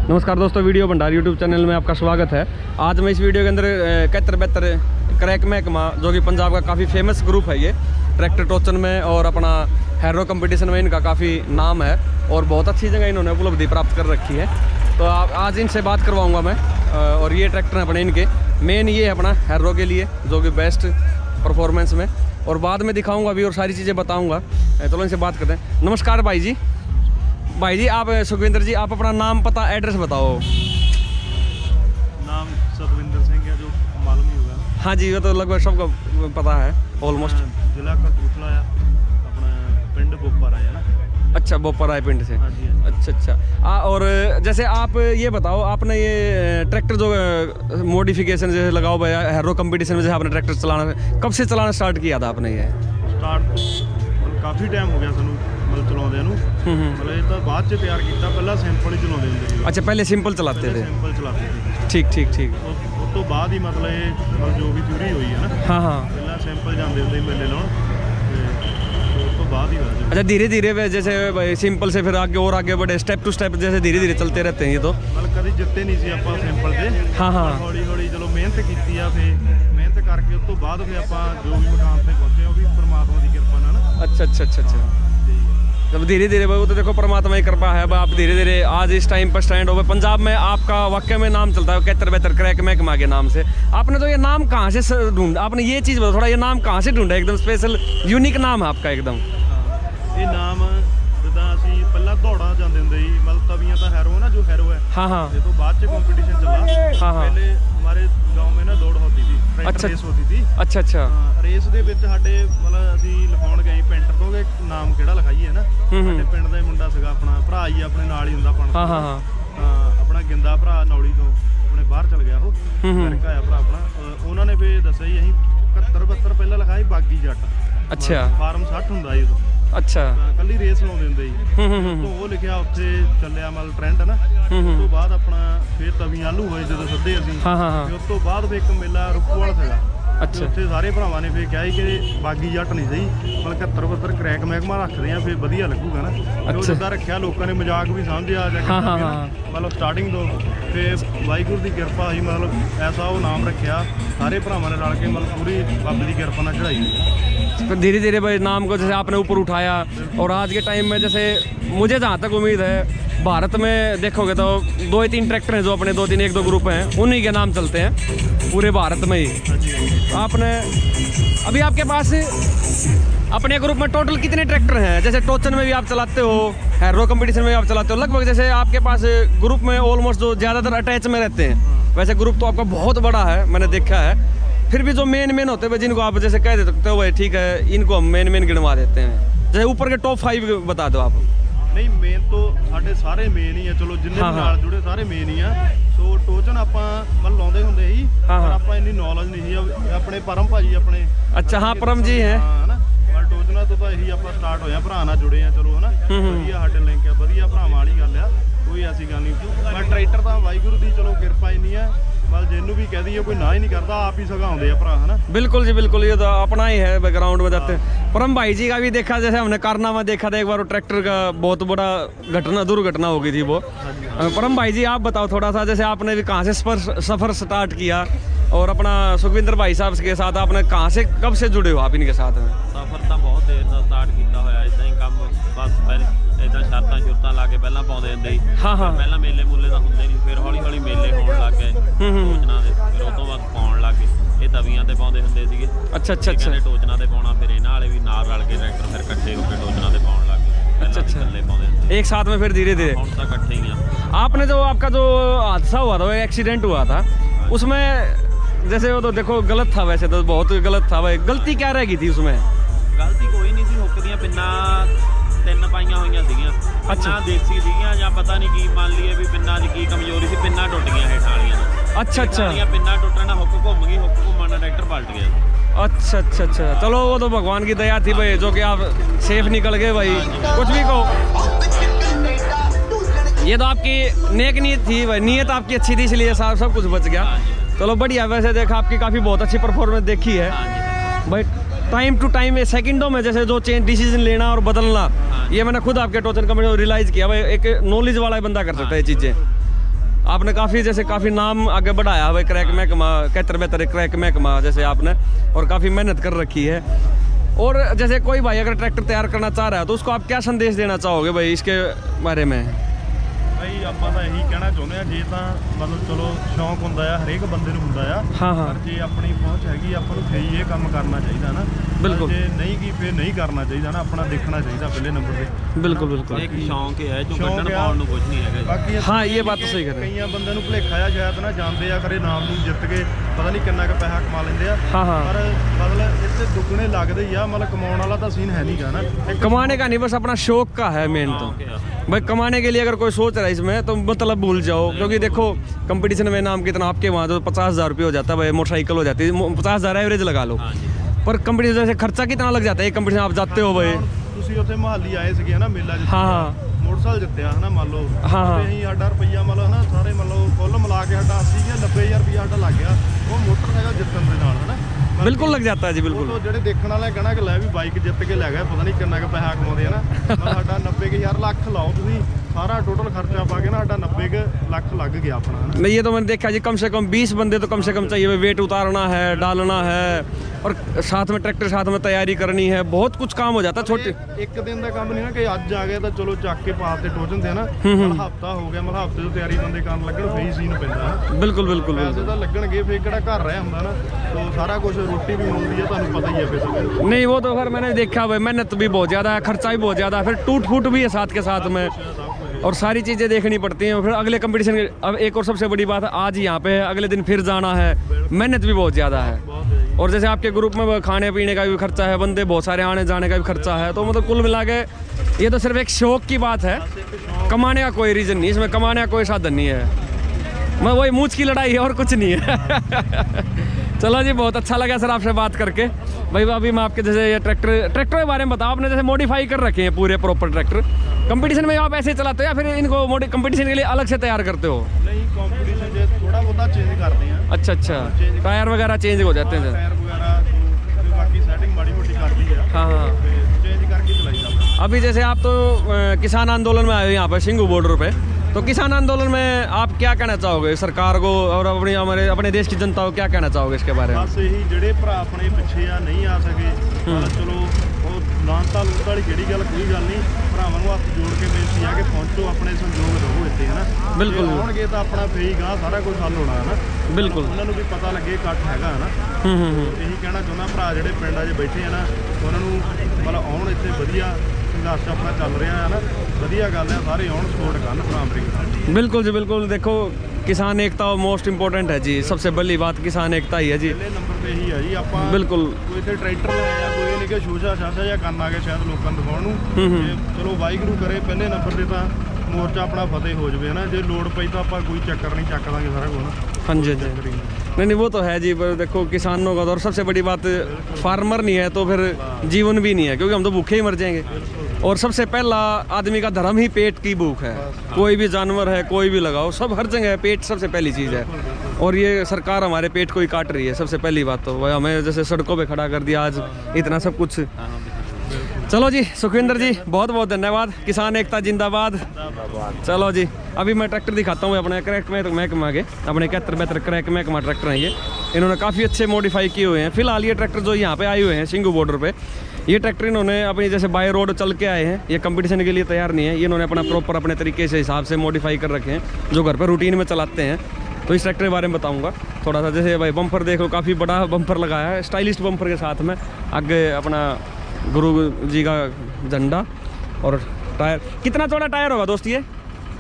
नमस्कार दोस्तों, वीडियो भंडार यूट्यूब चैनल में आपका स्वागत है। आज मैं इस वीडियो के अंदर 71-72 क्रैक महकमा, जो कि पंजाब का काफ़ी फेमस ग्रुप है ये ट्रैक्टर टोचन में और अपना हैरो कंपटीशन में इनका काफ़ी नाम है और बहुत अच्छी जगह इन्होंने उपलब्धि प्राप्त कर रखी है। तो आज इनसे बात करवाऊँगा मैं। और ये ट्रैक्टर है अपने इनके मेन ये है अपना हैरो के लिए, जो कि बेस्ट परफॉर्मेंस में, और बाद में दिखाऊँगा भी और सारी चीज़ें बताऊँगा। चलो इनसे बात करते हैं। नमस्कार भाई जी। भाई जी आप सुखविंदर जी, आप अपना नाम पता एड्रेस बताओ। नाम सुखविंदर सिंह है, जो मालूम ही होगा। हाँ जी, वो तो लगभग सबको पता है ऑलमोस्ट। जिला कपूरथला है, अपना पिंड बोपर है ना। अच्छा, बोपर आए पिंड से। हाँ जी। अच्छा। और जैसे आप ये बताओ, आपने ये ट्रैक्टर जो मॉडिफिकेशन जैसे लगाओ भाई हैरो कंपटीशन में, जैसे आपने ट्रैक्टर चलाना कब से चलाना स्टार्ट किया था आपने? ये स्टार्ट तो काफ़ी टाइम हो गया सानू मतलब चलाਉਂਦੇ ਨੂੰ। मतलब ਇਹ ਤਾਂ ਬਾਅਦ ਚ ਤਿਆਰ ਕੀਤਾ, ਪਹਿਲਾਂ ਸਿੰਪਲ ਹੀ ਚਲਾਉਂਦੇ ਹੁੰਦੇ ਸੀ। अच्छा, पहले सिंपल चलाते थे। ਸਿੰਪਲ ਚਲਾते थे। ठीक ठीक ठीक। ਉਸ ਤੋਂ ਬਾਅਦ ਹੀ मतलब ਇਹ ਜੋ ਵੀ ਥਿਊਰੀ ਹੋਈ ਹੈ ਨਾ। हाँ हाँ। ਪਹਿਲਾਂ ਸਿੰਪਲ ਜਾਂਦੇ ਹੁੰਦੇ ਮੇਲੇ ਲਾਉਣ, ਤੇ ਉਸ ਤੋਂ ਬਾਅਦ ही हुआ। अच्छा, धीरे धीरे जैसे सिंपल से फिर आगे और आगे बढ़े, स्टेप टू स्टेप जैसे धीरे धीरे चलते रहते हैं ये तो। मतलब कभी जितते नहीं सी ਆਪਾਂ ਸਿੰਪਲ ਤੇ। हाँ हाँ। ਹੌਲੀ ਹੌਲੀ ਚਲੋ ਮਿਹਨਤ ਕੀਤੀ ਆ, ਫਿਰ ਮਿਹਨਤ ਕਰਕੇ ਉਸ ਤੋਂ ਬਾਅਦ ਫਿਰ ਆਪਾਂ ਜੋ ਵੀ ਮੁਕਾਮ ਤੇ ਪਹੁੰਚੇ ਉਹ ਵੀ परमात्मा ਦੀ ਕਿਰਪਾ ਨਾਲ। अच्छा अच्छा अच्छा अच्छा। जब धीरे धीरे वो तो देखो परमात्मा की कृपा है। आप धीरे धीरे आज इस टाइम पर स्टैंड हो गए। पंजाब में आपका वाकई में नाम चलता है 71-72 क्रैक महकमा के नाम से। आपने तो ये नाम कहाँ से ढूंढा? आपने ये चीज़ बताओ थोड़ा, ये नाम कहाँ से ढूंढा? एकदम स्पेशल यूनिक नाम है आपका एकदम। ये नाम जिदा ਅਸੀਂ ਪਹਿਲਾਂ ਦੌੜਾਂ ਜਾਂਦੇ ਹੁੰਦੇ ਸੀ, मतलब तवियां ਤਾਂ हैरो ना, जो हैरो है। हाँ हाँ। ये तो बाद में कंपटीशन चला। हाँ हाँ। पहले हमारे गांव में ना दौड़ होती थी, अच्छा रेस होती थी। अच्छा अच्छा। रेस ਦੇ ਵਿੱਚ ਸਾਡੇ मतलब ਅਸੀਂ ਲਿਖਾਉਣ ਗਏ ਪੈਂਟਰ ਤੋਂ ਕਿ ਨਾਮ ਕਿਹੜਾ ਲਿਖਾਈਏ ਨਾ। ਸਾਡੇ ਪਿੰਡ ਦਾ ਹੀ ਮੁੰਡਾ ਸੀਗਾ, ਆਪਣਾ ਭਰਾ ਹੀ ਆਪਣੇ ਨਾਲ ਹੀ ਹੁੰਦਾ ਪਣ। हाँ हाँ हाँ। ਆਪਣਾ ਗਿੰਦਾ ਭਰਾ ਨੌਲੀ ਤੋਂ ਆਪਣੇ ਬਾਹਰ ਚਲ ਗਿਆ, ਉਹ ਅਮਰੀਕਾ ਆ ਭਰਾ ਆਪਣਾ। ਉਹਨਾਂ ਨੇ ਫੇਰ ਦੱਸਿਆ ਜੀ ਅਸੀਂ 71-72 ਪਹਿਲਾਂ ਲਿਖਾਇਆ ਬਾਗੀ ਜੱਟ। अच्छा। ਫਾਰਮ 60 ਹੁੰਦਾ ਜੀ ਉਦੋਂ। अच्छा। ਕੱਲੀ ਰੇਸ ਲਾਉਂਦੇ ਹੁੰਦੇ ਜੀ। ਤੋਂ ਉਹ ਲਿਖਿਆ ਉੱਥੇ ਚੱਲਿਆ ਮਤਲਬ ਟ੍ਰੈਂਡ ਨਾ। ਉਸ ਤੋਂ ਬਾਅਦ ਆਪਣਾ ਫੇਰ ਤਵੀਂ ਆਲੂ ਹੋਏ ਜਦੋਂ ਸੱਦੇ ਅਸੀਂ। हाँ हाँ हाँ। ਉਸ ਤੋਂ ਬਾਅਦ ਫੇਰ ਇੱਕ ਮੇਲਾ ਰੁਕਵਾਲ ਸੀਗਾ। अच्छा। ਉੱਥੇ ਸਾਰੇ ਭਰਾਵਾਂ ਨੇ ਫੇਰ ਕਿਹਾ ਸੀ ਕਿ ਬਾਗੀ ਜੱਟ ਨਹੀਂ ਸਹੀ, ਮਤਲਬ 71-72 क्रैक महकमा ਰੱਖਦੇ ਆ, ਫੇਰ ਵਧੀਆ ਲੱਗੂਗਾ ਨਾ। ਜੋ ਜਿੱਦਾਂ ਰੱਖਿਆ ਲੋਕਾਂ ਨੇ ਮਜ਼ਾਕ ਵੀ ਸਮਝਿਆ ਜਾਂ हाँ हाँ ਕਿੱਦਾਂ हाँ। ਮਤਲਬ ਸਟਾਰਟਿੰਗ ਤੋਂ ਫੇਰ ਵਾਹਿਗੁਰੂ ਦੀ ਕਿਰਪਾ ਹੋਈ, ਮਤਲਬ ਐਸਾ ਉਹ ਨਾਮ ਰੱਖਿਆ ਸਾਰੇ ਭਰਾਵਾਂ ਨੇ ਰਲ ਕੇ, ਮਤਲਬ ਪੂਰੀ ਬਾਬੇ ਦੀ किरपा ਨਾਲ चढ़ाई। फिर धीरे धीरे भाई नाम को जैसे आपने ऊपर उठाया, और आज के टाइम में जैसे मुझे जहाँ तक उम्मीद है भारत में देखोगे तो 2-3 ट्रैक्टर हैं जो अपने 2-3 1-2 ग्रुप हैं, उन्हीं के नाम चलते हैं पूरे भारत में ही। आपने अभी आपके पास अपने ग्रुप में टोटल कितने ट्रैक्टर हैं? जैसे टोचन में भी आप चलाते हो, हैरो कंपटीशन में भी आप चलाते हो, लगभग जैसे आपके पास ग्रुप में ऑलमोस्ट जो ज़्यादातर अटैच में रहते हैं। वैसे ग्रुप तो आपका बहुत बड़ा है, मैंने देखा है। फिर भी जो मेन होते हैं जिनको आप जैसे कह देते हो भाई ठीक है, इनको हम मेन गिनवा देते हैं। जैसे ऊपर के टॉप 5 बता दो आप। नहीं मेन तो साढ़े सारे मेन ही है, चलो जिन्ने भी नाल जुड़े सारे मेन ही है। सो टोचन ਆਪਾਂ ਮਨ ਲਾਉਂਦੇ ਹੁੰਦੇ ਸੀ, ਪਰ ਆਪਾਂ ਇੰਨੀ ਨੌਲੇਜ ਨਹੀਂ ਸੀ। ਆਪਣੇ ਪਰਮ ਭਾਜੀ ਆਪਣੇ। अच्छा हाँ, परम जी हैं ਹਨਾ। ਪਰ ਟੋਚਨਾ ਤੋਂ ਤਾਂ ਇਹੀ ਆਪਾਂ ਸਟਾਰਟ ਹੋਇਆ, ਭਰਾ ਨਾਲ ਜੁੜੇ ਆ ਚਲੋ ਹਨਾ। ਵਧੀਆ ਸਾਡੇ ਲਿੰਕ ਆ, ਵਧੀਆ ਭਰਾਵਾਂ ਵਾਲੀ ਗੱਲ ਆ, ਕੋਈ ਐਸੀ ਗੱਲ ਨਹੀਂ। ਪਰ ਟਰੈਕਟਰ ਤਾਂ ਵਾਹਿਗੁਰੂ ਦੀ ਚਲੋ ਕਿਰਪਾ ਇੰਨੀ ਆ, बल जिन्नू भी कह दिए कोई ना ही नहीं करता, आप ही सगाउंदे आ भरा है ना। बिल्कुल जी बिल्कुल, ये तो अपना ही है बैकग्राउंड में जाते हैं। परम भाई जी का भी देखा, जैसे हमने कारनामा देखा था एक बार, वो ट्रैक्टर का बहुत बड़ा दुर्घटना हो गई थी वो। परम भाई जी आप बताओ थोड़ा सा, जैसे आपने भी कहाँ से सफ़र स्टार्ट किया, और अपना सुखविंदर भाई साहब के साथ आपने कहाँ से कब से जुड़े हो आप इनके साथ में? सफ़र तो बहुत देर का स्टार्ट किया होया, इदा ही काम बस पहले इदा शर्तां शुरतां ला के पहला पाउंदे हुंदे सी। हाँ हाँ। पहला मेले मूले तो हुंदे नहीं, फिर हौली हौली मेले होण लग गए टोचना दे, फिर उस तो बाद पाउण लग गए। ये तवियां ते पाउंदे हुंदे सीगे। अच्छा अच्छा अच्छा। टोचना ते पाउणा, फिर इन्हां वाले भी नाल रल के ट्रैक्टर फिर इकट्ठे होकर टोचना ते पाउण लग गए। अच्छा अच्छा। इकल्ले पाउंदे हुंदे एक साथ में, फिर धीरे धीरे हुण तां इकट्ठे ही आ। आपने जो आपका जो हादसा हुआ था, एक्सीडेंट हुआ था, उसमें जैसे वो तो देखो गलत था, वैसे तो बहुत गलत था भाई। गलती क्या रह गई थी उसमें? गलती कोई नहीं सी, हुक दियां पिन्ना 3 पाइयां होईयां सीगियां। अच्छा। देसी सीगियां या पता नहीं की, मान लीए भी पिन्ना दी की कमजोरी सी, पिन्ना टुट गईयां हेठां वालियां। अच्छा अच्छा। पिन्ना टुटना, हुक घुम गई, हुक घुमण नाल ट्रैक्टर पलट गया। अच्छा अच्छा अच्छा। चलो वो तो भगवान की दया थी भाई, जो कि आप सेफ निकल गए भाई। कुछ भी कहो, ये तो आपकी नेक नीयत थी भाई, नीयत आपकी अच्छी थी, इसलिए सब कुछ बच गया। चलो बढ़िया। वैसे देखा आपकी काफ़ी बहुत अच्छी परफॉर्मेंस देखी है भाई। टाइम टू टाइम सेकंडों में जैसे जो चेंज डिसीजन लेना और बदलना, ये मैंने खुद आपके टोचन कमेटी रियलाइज़ किया भाई। एक नॉलेज वाला बंदा कर सकता है ये चीज़ें। आपने काफ़ी नाम आगे बढ़ाया हुआ क्रैक महकमा, 71-72 क्रैक महकमा जैसे आपने, और काफ़ी मेहनत कर रखी है। और जैसे कोई भाई अगर ट्रैक्टर तैयार करना चाह रहा है तो उसको आप क्या संदेश देना चाहोगे भाई इसके बारे में? भाई ਆਪਾਂ ਤਾਂ ਇਹੀ ਕਹਿਣਾ ਚਾਹੁੰਦੇ ਆ, ਜੇ ਤਾਂ ਮਤਲਬ ਚਲੋ ਸ਼ੌਂਕ ਹੁੰਦਾ ਆ, ਹਰੇਕ ਬੰਦੇ ਨੂੰ ਹੁੰਦਾ ਆ। ਹਾਂ ਹਾਂ। ਪਰ ਜੇ ਆਪਣੀ ਪਹੁੰਚ ਹੈਗੀ ਆਪਾਂ ਨੂੰ ਫੇਰ ਇਹ ਕੰਮ ਕਰਨਾ ਚਾਹੀਦਾ ਨਾ। ਬਿਲਕੁਲ। ਜੇ ਨਹੀਂ ਕੀ ਫੇਰ ਨਹੀਂ ਕਰਨਾ ਚਾਹੀਦਾ ਨਾ, ਆਪਣਾ ਦੇਖਣਾ ਚਾਹੀਦਾ ਪਹਿਲੇ ਨੰਬਰ ਤੇ। ਬਿਲकुल बिल्कुल। ਇੱਕ ਸ਼ੌਂਕ ਹੈ ਜੋ ਕੱਢਣ ਪਾਉਣ ਨੂੰ ਕੁਝ ਨਹੀਂ ਹੈਗਾ। ਬਾਕੀ ਹਾਂ ਇਹ ਬਾਤ ਤਾਂ ਸਹੀ ਕਰ ਰਹੇ। ਕਈਆਂ ਬੰਦਿਆਂ ਨੂੰ ਭੁਲੇਖਾ ਆ, ਸ਼ਾਇਦ ਨਾ ਜਾਂਦੇ ਆ ਕਰੇ ਨਾਮ ਨੂੰ ਜਿੱਤ ਕੇ ਪਤਾ ਨਹੀਂ ਕਿੰਨਾ ਕੁ ਪੈਸਾ ਕਮਾ ਲੈਂਦੇ ਆ। ਹਾਂ ਹਾਂ। ਪਰ ਮਤਲਬ ਇੱਥੇ ਦੁੱਗਣੇ ਲੱਗਦੇ ਹੀ ਆ, ਮਤਲਬ ਕਮਾਉਣ ਵਾਲਾ ਤਾਂ ਸੀਨ है नहीं गा ना। कमाने का नहीं, बस अपना शौक का है मेन। तो भाई कमाने के लिए अगर कोई सोच रहा है इसमें तो मतलब भूल जाओ, क्योंकि देखो कंपटीशन में नाम कितना आपके वहाँ तो 50,000 रुपये हो जाता है भाई, मोटरसाइकिल हो जाती है 50,000 एवरेज लगा लो, पर कंपटीशन से खर्चा कितना लग जाता है? एक कंपटीशन आप जाते हो भाई। ਤੁਸੀਂ ਉੱਥੇ ਮਹਾਲੀ ਆਏ ਸੀਗੇ ਨਾ ਮੇਲਾ ਜਿੱਤਿਆ। ਹਾਂ ਹਾਂ। ਮੋਟਰਸਾਈਕਲ ਜਿੱਤਿਆ ਹਨਾ ਮੰਨ ਲਓ। ਹਾਂ ਹਾਂ। ਤੇ ਅਸੀਂ ਸਾਡਾ ਰੁਪਈਆ ਮੰਨ ਲਓ ਹਨਾ ਸਾਰੇ ਮੰਨ ਲਓ ਕੁੱਲ ਮਿਲਾ ਕੇ ਸਾਡਾ 80 ਜਾਂ 90,000 ਰੁਪਈਆ ਸਾਡਾ ਲੱਗ ਗਿਆ ਉਹ ਮੋਟਰਸਾਈਕਲ ਜਿੱਤਣ ਦੇ ਨਾਲ ਹਨਾ। बिल्कुल लग जाता है जी बिल्कुल। ਉਹ ਜਿਹੜੇ ਦੇਖਣ ਵਾਲੇ ਕਹਿਣਾ ਕਿ ਲੈ ਵੀ ਬਾਈਕ ਜਿੱਤ ਕੇ ਲੈ ਗਿਆ, ਪਤਾ ਨਹੀਂ ਕਿੰਨਾ ਕੁ ਪੈਸਾ ਕਮਾਉਂਦੇ ਆ ਨਾ। ਪਰ ਸਾਡਾ 90,000 ਲੱਖ ਲਾਓ ਤੁਸੀਂ, सारा टोटल खर्चा पा के ना 90 लाख लग गया अपना। नहीं ये तो मैंने देखा जी, कम से कम 20 बंदे तो कम से कम चाहिए, वेट उतारना है, डालना है, और साथ में ट्रैक्टर साथ में तैयारी करनी है, बहुत कुछ काम हो जाता है। छोटे एक दिन का काम नहीं ना कि अज आ गया तो चलो चक के पास से टोचन थे ना, हफ्ता हो गया मतलब हफ्ते तो तैयारी बंदे काम लगन फिर सीन पैंदा। बिल्कुल बिल्कुल पैसे तो लगणगे फिर किहड़ा घर रहा हुंदा ना, तो सारा कुछ रोटी भी मिलती है, तुहानूं पता ही है। फिर नहीं वो तो फिर मैंने देखा भाई, मेहनत भी बहुत ज़्यादा है, खर्चा भी बहुत ज़्यादा है, फिर टूट फूट भी है साथ के साथ में, और सारी चीज़ें देखनी पड़ती हैं। फिर अगले कंपटीशन के अब एक और सबसे बड़ी बात है, आज यहाँ पे है, अगले दिन फिर जाना है, मेहनत भी बहुत ज़्यादा है। और जैसे आपके ग्रुप में खाने पीने का भी खर्चा है, बंदे बहुत सारे आने जाने का भी खर्चा है, तो मतलब कुल मिला के ये तो सिर्फ एक शौक की बात है, कमाने का कोई रीज़न नहीं, इसमें कमाने का कोई साधन नहीं है। मैं वही मूंछ की लड़ाई है और कुछ नहीं है। चलो जी बहुत अच्छा लगा सर आपसे बात करके। भाई अभी मैं आपके जैसे ये ट्रैक्टर के बारे में बताओ, आपने जैसे मॉडिफाई कर रखे हैं पूरे प्रॉपर ट्रैक्टर, कंपटीशन में आप ऐसे चलाते हो या फिर इनको कंपटीशन के लिए अलग से तैयार करते हो? नहीं कंपटीशन जो थोड़ा बहुत चेंज करते हैं। अच्छा अच्छा, टायर वगैरह चेंज हो जाते हैं? टायर वगैरह बाकी सेटिंग बड़ी मोटी कर दी है। हाँ हाँ, चेंज करके चलाई। अभी जैसे आप तो किसान आंदोलन में आए हो यहाँ पर सिंघू बॉर्डर पे, तो किसान आंदोलन में आप क्या कहना चाहोगे सरकार को और अपने देश की जनता को क्या कहना चाहोगे इसके बारे में? बस यही ਜਿਹੜੇ ਭਰਾ ਆਪਣੇ ਪਿੱਛੇ ਆ ਨਹੀਂ ਆ ਸਕੇ, ਚਲੋ ਉਹ ਲਾਂਤਾ ਲੂਤਾ ਵਾਲੀ ਕਿਹੜੀ ਗੱਲ, ਕੋਈ ਗੱਲ ਨਹੀਂ, ਭਰਾਵਾਂ ਨੂੰ ਹੱਥ ਜੋੜ ਕੇ ਬੇਨਤੀ ਆ ਕਿ ਪਹੁੰਚੋ, ਆਪਣੇ ਸੰਯੋਗ ਦਿਓ ਇੱਥੇ ਹੈ ਨਾ। ਬਿਲਕੁਲ ਆਉਣਗੇ ਤਾਂ ਆਪਣਾ ਫੇਰ ਗਾ ਸਾਰਾ ਕੁਝ ਹੱਲ ਹੋਣਾ ਹੈ ਨਾ। ਬਿਲਕੁਲ ਉਹਨਾਂ ਨੂੰ ਵੀ ਪਤਾ ਲੱਗੇ ਇਕੱਠ ਹੈਗਾ ਹੈ ਨਾ। ਇਹੀ ਕਹਿਣਾ ਚਾਹੁੰਦਾ ਭਰਾ ਜਿਹੜੇ ਪਿੰਡਾਂ 'ਚ ਬੈਠੇ ਆ ਨਾ, ਉਹਨਾਂ ਨੂੰ ਮਤਲਬ ਆਉਣ ਇੱਥੇ, ਵਧੀਆ संघर्ष अपना चल रहा है ना, वधिया गल है, सारे आउण सपोर्ट करन भरा अमरीका। बिल्कुल जी बिल्कुल, देखो किसान एकता मोस्ट इंपोर्टेंट है जी, सबसे बड़ी बात किसान एकता ही है जी। पहले नंबर पे ही है जी। आप बिल्कुल कोई इतने ट्रैक्टर ले आया, कोई नहीं कि शोशा शाशा या करन आ गए शायद लोगों को दिखाउण नूं, चलो वाहिगुरू करे पहले नंबर पे तो मोर्चा अपना फतेह हो जाए ना, जो लोड़ पई तो आप कोई चक्कर नहीं, चक लांगे सारा कुछ। हाँ जी जी, नहीं वो तो है जी, पर देखो किसानों का तो, और सबसे बड़ी बात फार्मर नहीं है तो फिर जीवन भी नहीं है, क्योंकि हम तो भूखे ही मर जाएंगे। और सबसे पहला आदमी का धर्म ही पेट की भूख है, कोई भी जानवर है, कोई भी लगाओ, सब हर जगह पेट सबसे पहली चीज़ है, और ये सरकार हमारे पेट को ही काट रही है। सबसे पहली बात तो हमें जैसे सड़कों पे खड़ा कर दिया आज, इतना सब कुछ। चलो जी सुखविंदर जी बहुत बहुत धन्यवाद, किसान एकता जिंदाबाद। चलो जी अभी मैं ट्रैक्टर दिखाता हूँ अपने क्रैक महकमा के, अपने 71-72 क्रैक महकमा ट्रैक्टर हैं ये, इन्होंने काफ़ी अच्छे मॉडिफाई किए हुए हैं। फिलहाल ये ट्रैक्टर जो यहाँ पे आए हुए हैं सिंघू बॉर्डर पे, ये ट्रैक्टर इन्होंने अपनी जैसे बाय रोड चल के आए हैं, ये कंपटीशन के लिए तैयार नहीं है, ये इन्होंने अपना प्रॉपर अपने तरीके से हिसाब से मॉडिफाई कर रखे हैं, जो घर पर रूटीन में चलाते हैं। तो इस ट्रैक्टर के बारे में बताऊंगा थोड़ा सा। जैसे भाई बम्पर देख लो, काफ़ी बड़ा बम्पर लगाया है, स्टाइलिश बम्पर के साथ में, आगे अपना गुरु जी का झंडा, और टायर कितना चौड़ा टायर होगा दोस्त ये?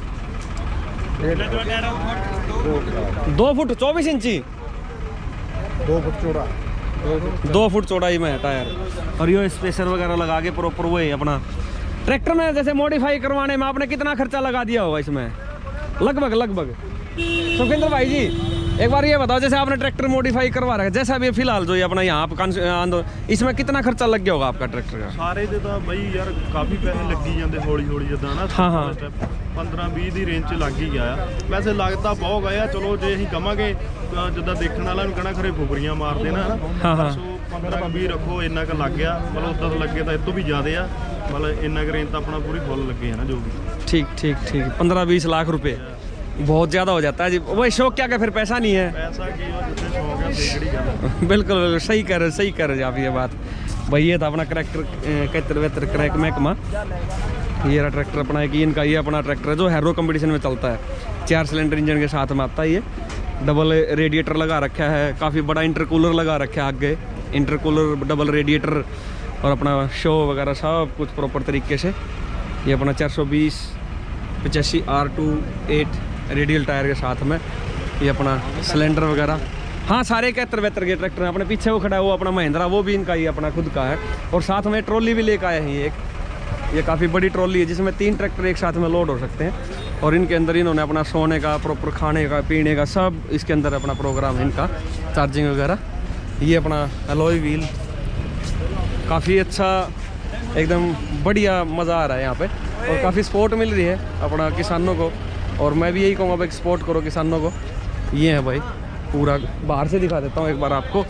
2 फुट 24 इंची, 2 फुट चौड़ा, 2 फुट चौड़ाई में है टायर, और ये स्पेशर वगैरह लगा के प्रॉपर वही अपना ट्रैक्टर में जैसे मॉडिफाई करवाने में आपने कितना खर्चा लगा दिया होगा इसमें लगभग? सुखविंदर भाई जी एक बार ये बताओ, जैसे आपने ट्रैक्टर मॉडिफाई करवा रखा है, जैसा भी फिलहाल जो ये अपना यहाँ आप इसमें कितना खर्चा लग गया होगा आपका ट्रैक्टर का? सारे दे तो भाई यार काफ़ी पैसे लगी जाते हौली जिदा ना। हाँ हाँ, 15-20 की रेंज च लग ही गया। वैसे लगता बहुत गया, चलो जो अं कहांगे जिदा देखने वाला कहना खरे फुकरियां मार देना है ना। हाँ हाँ, 15-20 रखो, इन्ना का लग गया, मतलब उदा लगे तो इतों भी ज़्यादा आ, मतलब इन्ना का रेंज तो अपना पूरी फुल लगे है ना जो भी। ठीक 15-20 लाख रुपए बहुत ज़्यादा हो जाता है जी, वही शौक क्या का फिर पैसा नहीं है। पैसा की और जितने शौक है सेकड़ी गल। बिल्कुल बिल्कुल सही कर रहे आप ये बात भाई। ये था अपना ट्रैक्टर 71 क्रैक महकमा। ये रहा ट्रैक्टर अपना एक इनका, ये अपना ट्रैक्टर है जो हैरो कंपटीशन में चलता है, 4 सिलेंडर इंजन के साथ में आता है। ये डबल रेडिएटर लगा रखा है, काफ़ी बड़ा इंटरकूलर लगा रखा है आगे, इंटरकूलर डबल रेडिएटर और अपना शो वगैरह सब कुछ प्रॉपर तरीके से। ये अपना 420/85 R28 रेडियल टायर के साथ में। ये अपना सिलेंडर वगैरह, हाँ सारे 71 के ट्रैक्टर हैं। अपने पीछे वो खड़ा है वो अपना महिंद्रा, वो भी इनका ही अपना खुद का है। और साथ में ट्रॉली भी लेकर आए हैं ये एक, ये काफ़ी बड़ी ट्रॉली है जिसमें 3 ट्रैक्टर एक साथ में लोड हो सकते हैं। और इनके अंदर इन्होंने अपना सोने का, प्रॉपर खाने का, पीने का सब इसके अंदर अपना प्रोग्राम है इनका, चार्जिंग वगैरह। ये अपना अलॉय व्हील, काफ़ी अच्छा एकदम बढ़िया मज़ा आ रहा है यहाँ पे। और काफ़ी सपोर्ट मिल रही है अपना किसानों को, और मैं भी यही कहूँगा भाई सपोर्ट करो किसानों को। ये है भाई पूरा, बाहर से दिखा देता हूँ एक बार आपको।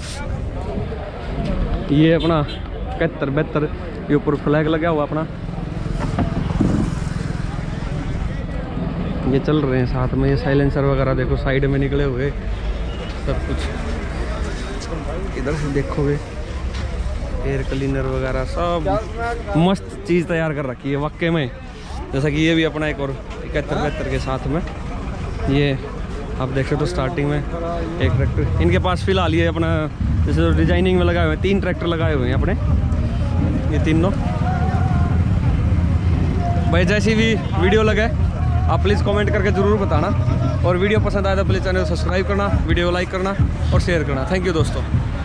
ये अपना 71-72 ये ऊपर फ्लैग लगा हुआ अपना, ये चल रहे हैं साथ में। ये साइलेंसर वगैरह देखो साइड में निकले हुए सब कुछ। इधर से देखोगे एयर क्लीनर वगैरह सब मस्त चीज़ तैयार कर रखी है वाकई में। जैसा कि ये भी अपना एक और 71-72 के साथ में। ये आप देख सकते हो स्टार्टिंग में एक ट्रैक्टर इनके पास फिलहाल ये अपना जैसे तो डिजाइनिंग में लगाए हुए हैं, 3 ट्रैक्टर लगाए हुए हैं अपने, ये तीनों। भाई जैसी भी वीडियो लगे आप प्लीज़ कमेंट करके ज़रूर बताना, और वीडियो पसंद आए तो प्लीज़ चैनल को सब्सक्राइब करना, वीडियो लाइक करना और शेयर करना। थैंक यू दोस्तों।